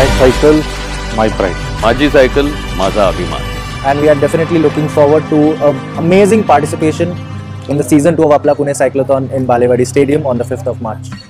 My cycle, my pride. माझी cycle, माझा अभिमान. And we are definitely looking forward to amazing participation in the season 2 of Apla Pune Cyclothon in Balewadi Stadium on the 5th of March.